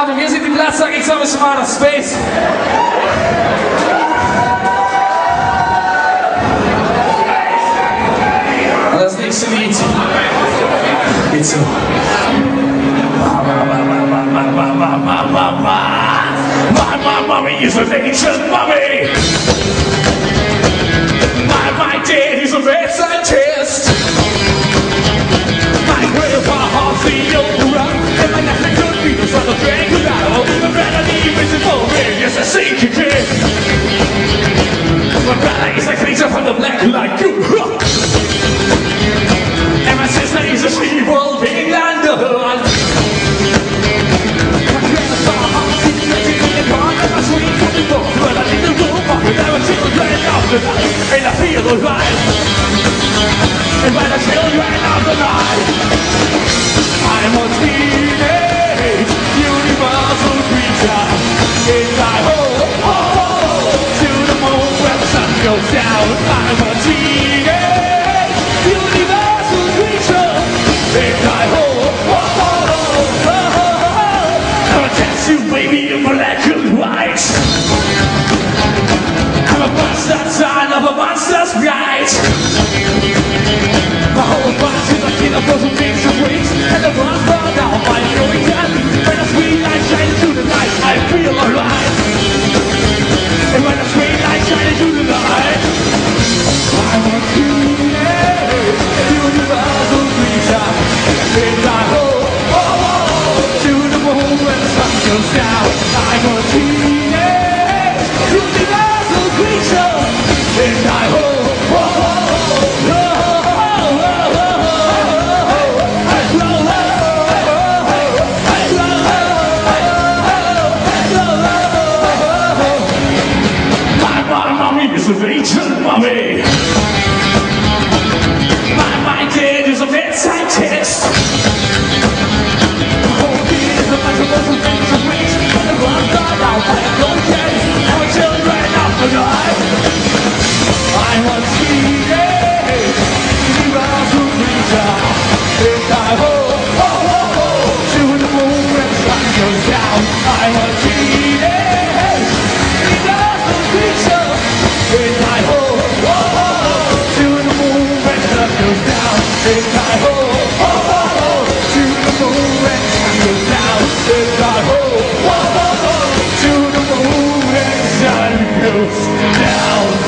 avond. Hier zit die plaats, sag ich, zusammen from outer space. En dat nächste Lied geht so. My mommy is an ancient mummy. My dad is a mad scientist. My grandpa has the old run, and my nephew could be the son of Dracula. My brother is a boy, yes, I see you kid. My brother is a creature from the black like you. And my sister is a she-wolf in London. But I need the room, but I was children of the night, and I feel alright. And by the children of the night, I'm a teenage universal creature. In my home, to the moon where the sun goes down. I'm a teenage universal creature. In my home, I'm a tattoo baby in black and white. I'm a bastard son of a monster's right. My whole body's like in a puzzle mix of wings, and the blood fall down my knowing that when the sweet light shines through the night, I feel alright. And when the sweet light shines through the night, I'm a teenage universal creature. In my home, to the moon when the sun goes down. I'm a teenage universal creature. In my home. Is an ancient mummy. My dad is a mad scientist. The whole kid is a bunch of muscle things of rich. And the blood died out like your daddy. And we're children of the night. I'm a teenage universal creature. In my home, to the moon when the sun goes down. I'm a teenage universal creature. In my home, to the moon when the sun goes down. In my home, to the moon when the sun goes down. In my home, to the moon when the sun goes down.